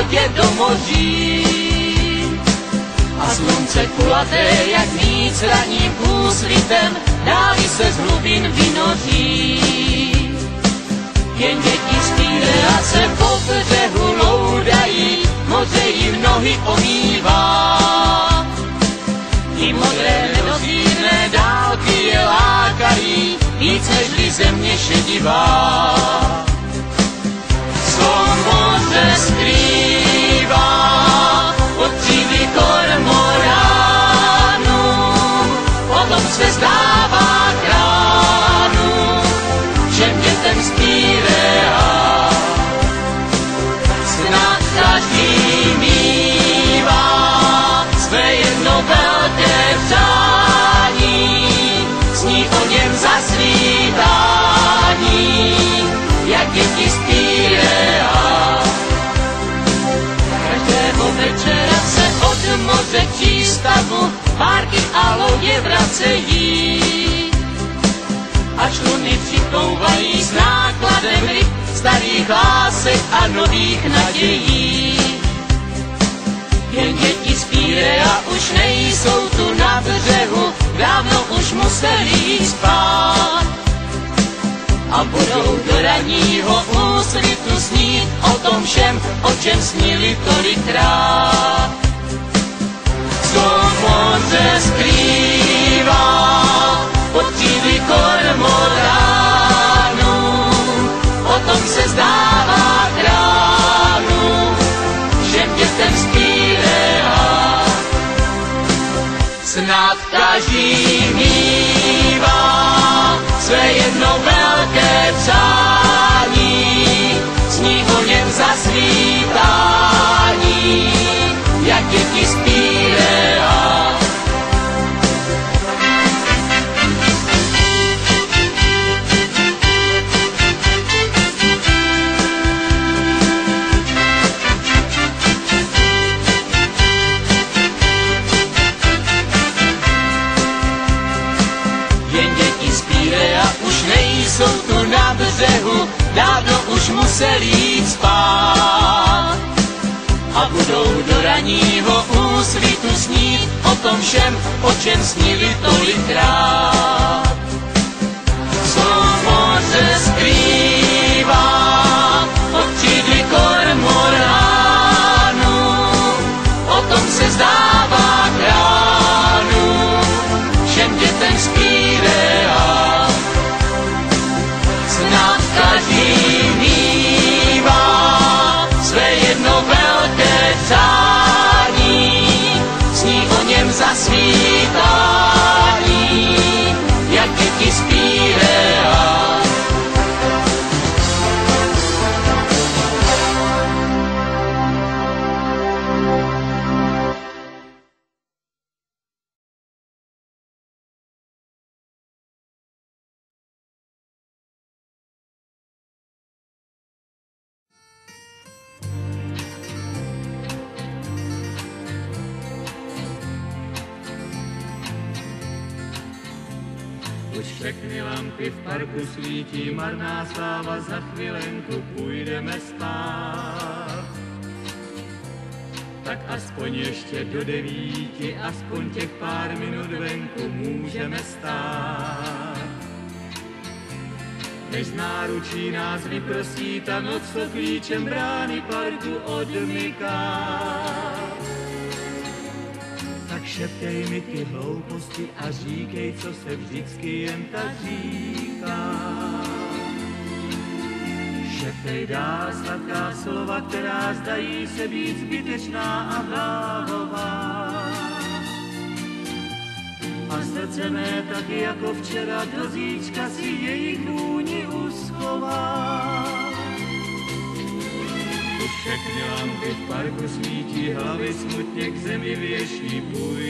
tě do moří. A slunce kulaté, jak víc ranním úsvitem, dály se z hlubin vynoří. Jen děti z a se po břehu loudají, moře jim nohy omývá. I modré nedozírné dálky je lákají, víc nežli země šedivá. Co moře skrývá od křídly kormoránů, potom se zdává kránu, všem dětem z Tyrea. Snad každý mívá své jedno velké přání, sní o něm zasvítání, jak děti z Tyrea. Každého večera se od moře k přístavu párky a lodě vracejí. A čluny připlouvají s nákladem ryb, starých lásek a nových nadějí. Jen děti z Tyrea už nejsou tu na břehu, dávno už museli jít spát. A budou do ranního úsvitu snít o tom všem, o čem snili tolikrát. Co moře skrývá pod křídly kormoránů, potom se zdává kránu, všem dětem z Tyrea. Snad každý mívá své jedno velké přání, sní o něm zasvítání, jak děti z Tyrea. Jsou tu na břehu, dávno už museli jít spát. A budou do ranního úsvitu snít o tom všem, o čem snili tolikrát. Co moře skrývá od křídly kormoránů, o tom se zdává kránu, všem dětem z Tyrea. Snad každý mívá své jedno velké přání, sní o něm zasvítání, jak děti z Tyrea. Už všechny lampy v parku svítí, marná sláva, za chvilenku půjdeme spát. Tak aspoň ještě do 9, aspoň těch pár minut venku můžeme stát. Než z náručí nás vyprosí ta noc, co klíčem brány parku odmyká. Tak šeptej mi ty hlouposti a říkej, co se vždycky jen tak říká. Šeptej dál sladká slova, která zdají se být zbytečná a bláhová. A srdce mé taky jako včera do zítřka si jejich vůni uschová. Už všechny lampy v parku svítí, hlavy smutně k zemi věší,